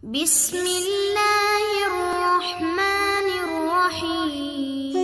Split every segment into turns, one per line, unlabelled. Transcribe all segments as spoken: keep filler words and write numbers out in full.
ബിസ്മില്ലാഹിർ റഹ്മാനിർ റഹീം.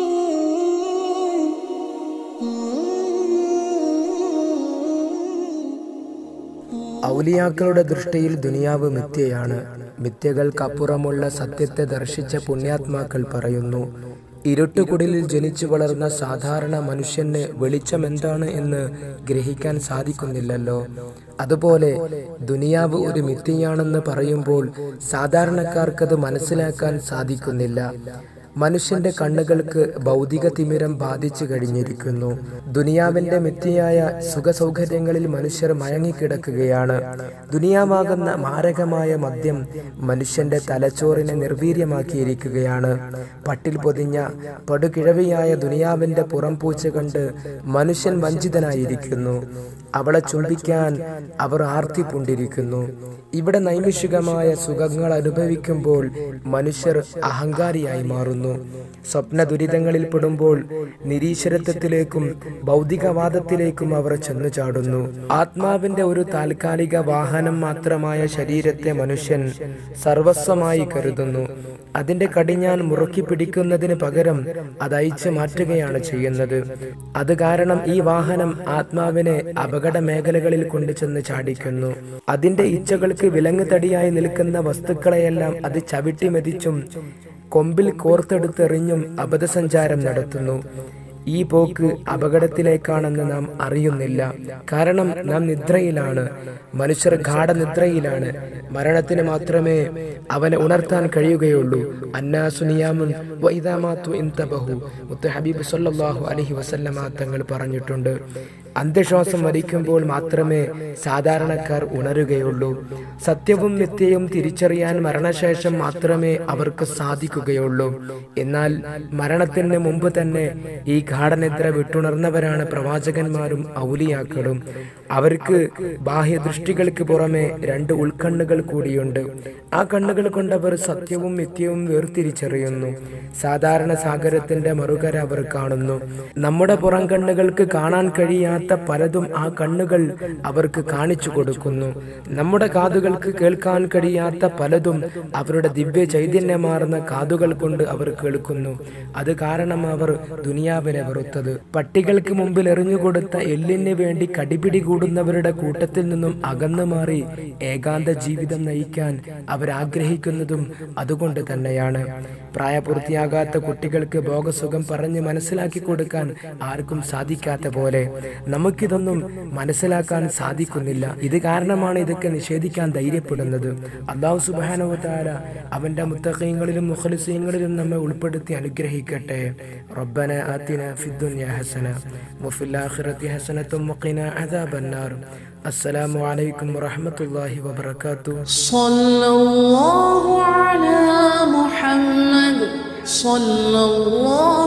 ഔലിയാക്കളുടെ ദൃഷ്ടിയിൽ ദുനിയാവ് മിഥ്യയാണ്. മിഥ്യകൾക്കപ്പുറമുള്ള സത്യത്തെ ദർശിച്ച പുണ്യാത്മാക്കൾ പറയുന്നു, ഇരുട്ടുകുടിലിൽ ജനിച്ചു വളർന്ന സാധാരണ മനുഷ്യന് വെളിച്ചം എന്താണ് എന്ന് ഗ്രഹിക്കാൻ സാധിക്കുന്നില്ലല്ലോ. അതുപോലെ ദുനിയാവ് ഒരു മിഥ്യയാണെന്ന് പറയുമ്പോൾ സാധാരണക്കാർക്കത് മനസ്സിലാക്കാൻ സാധിക്കുന്നില്ല. മനുഷ്യന്റെ കണ്ണുകൾക്ക് ഭൗതിക തിമിരം ബാധിച്ചു കഴിഞ്ഞിരിക്കുന്നു. ദുനിയാവിന്റെ മിഥ്യയായ സുഖസൗകര്യങ്ങളിൽ മനുഷ്യർ മയങ്ങിക്കിടക്കുകയാണ്. ദുനിയാവാകുന്ന മാരകമായ മദ്യം മനുഷ്യന്റെ തലച്ചോറിനെ നിർവീര്യമാക്കിയിരിക്കുകയാണ്. പട്ടിൽ പൊതിഞ്ഞ പടുകിഴവിയായ ദുനിയാവിന്റെ പുറം പൂച്ച കണ്ട് മനുഷ്യൻ വഞ്ചിതനായിരിക്കുന്നു. അവളെ ചുംബിക്കാൻ അവർ ആർത്തി പൂണ്ടിരിക്കുന്നു. ഇവിടെ നൈമിഷികമായ സുഖങ്ങൾ അനുഭവിക്കുമ്പോൾ മനുഷ്യർ അഹങ്കാരിയായി മാറുന്നു. സ്വപ്ന ദുരിതങ്ങളിൽ പെടുമ്പോൾ നിരീശ്വരത്വത്തിലേക്കും ഭൗതികവാദത്തിലേക്കും അവർ ചെന്നു ചാടുന്നു. ആത്മാവിന്റെ ഒരു താൽക്കാലിക വാഹനം മാത്രമായ ശരീരത്തെ മനുഷ്യൻ സർവസ്വമായി കരുതുന്നു. അതിന്റെ കടിഞ്ഞാൻ മുറുക്കി പിടിക്കുന്നതിന് പകരം അത് അയച്ചു മാറ്റുകയാണ് ചെയ്യുന്നത്. അത് കാരണം ഈ വാഹനം ആത്മാവിനെ അപകട മേഖലകളിൽ കൊണ്ടു ചെന്ന് ചാടിക്കുന്നു. അതിന്റെ ഇച്ഛകൾക്ക് വിലങ്ങ് തടിയായി നിൽക്കുന്ന വസ്തുക്കളെയെല്ലാം അത് ചവിട്ടി മെതിച്ചും കൊമ്പിൽ കോർത്തെടുത്തെറിഞ്ഞും അബദ്ധസഞ്ചാരം നടത്തുന്നു. ഈ പോക്ക് അപകടത്തിലേക്കാണെന്ന് നാം അറിയുന്നില്ല. കാരണം നാം നിദ്രയിലാണ്. മനുഷ്യർ ഗാഠനിദ്രയിലാണ്. മരണത്തിന് മാത്രമേ അവനെ ഉണർത്താൻ കഴിയുകയുള്ളൂ. അന്നാസു നിയാമുൻ വഇദാ മാതു ഇൻതബഹു. മുത്ത് ഹബീബ് സല്ലല്ലാഹു അലൈഹി വസല്ലമ തങ്ങൾ പറഞ്ഞിട്ടുണ്ട്, അന്ത്യശ്വാസം വലിക്കുമ്പോൾ മാത്രമേ സാധാരണക്കാർ ഉണരുകയുള്ളൂ. സത്യവും മിഥ്യയും തിരിച്ചറിയാൻ മരണശേഷം മാത്രമേ അവർക്ക് സാധിക്കുകയുള്ളൂ. എന്നാൽ മരണത്തിന് മുമ്പ് തന്നെ ഈ ഗാഠനിദ്ര വിട്ടുണർന്നവരാണ് പ്രവാചകന്മാരും ഔലിയാക്കളും. അവർക്ക് ബാഹ്യദൃഷ്ടികൾക്ക് പുറമെ രണ്ട് ഉൾക്കണ്ണുകൾ കൂടിയുണ്ട്. ആ കണ്ണുകൾ കൊണ്ടവർ സത്യവും മിഥ്യവും വേർതിരിച്ചറിയുന്നു. സാധാരണ സാഗരത്തിന്റെ മറുകര അവർ കാണുന്നു. നമ്മുടെ പുറം കണ്ണുകൾക്ക് കാണാൻ കഴിയാത്ത പലതും ആ കണ്ണുകൾ അവർക്ക് കാണിച്ചു കൊടുക്കുന്നു. നമ്മുടെ കാതുകൾക്ക് കേൾക്കാൻ കഴിയാത്ത പലതും അവരുടെ ദിവ്യ ചൈതന്യമാർന്ന കാതുകൾ കൊണ്ട് അവർ കേൾക്കുന്നു. അത് കാരണം അവർ ദുനിയാവിനെ വെറുത്തത്. പട്ടികൾക്ക് മുമ്പിൽ എറിഞ്ഞുകൊടുത്ത എല്ലിന് വേണ്ടി കടിപിടി കൂടുന്നവരുടെ കൂട്ടത്തിൽ നിന്നും അകന്നു മാറി ഏകാന്ത ജീവിതം നയിക്കാൻ അവരാഗ്രഹിക്കുന്നതും അതുകൊണ്ട് തന്നെയാണ്. പ്രായപൂർത്തിയാകാത്ത കുട്ടികൾക്ക് ഭോഗസുഖം പറഞ്ഞ് മനസ്സിലാക്കി കൊടുക്കാൻ ആർക്കും സാധിക്കാത്ത പോലെ നമുക്കിതൊന്നും മനസ്സിലാക്കാൻ സാധിക്കുന്നില്ല. ഇത് കാരണമാണ് ഇതൊക്കെ നിഷേധിക്കാൻ ധൈര്യപ്പെടുന്നത്. അല്ലാഹു സുബ്ഹാനഹു വ തആല അവന്റെ മുത്തഖീങ്ങളിലും മുഖ്ലിസീങ്ങളിലും നമ്മെ ഉൾപ്പെടുത്തി അനുഗ്രഹിക്കട്ടെ. റബ്ബന ആതിന ഫിദ്ദുനിയ ഹസന വഫിൽ ആഖിറതി ഹസനതും വഖിനാ അദാബന്നാർ. അസ്സലാമു അലൈക്കും വറഹ്മത്തുള്ളാഹി വബറകാതുഹു.
സ്വല്ലല്ലാഹു അലാ മുഹമ്മദ് സ്വല്ലല്ലാഹു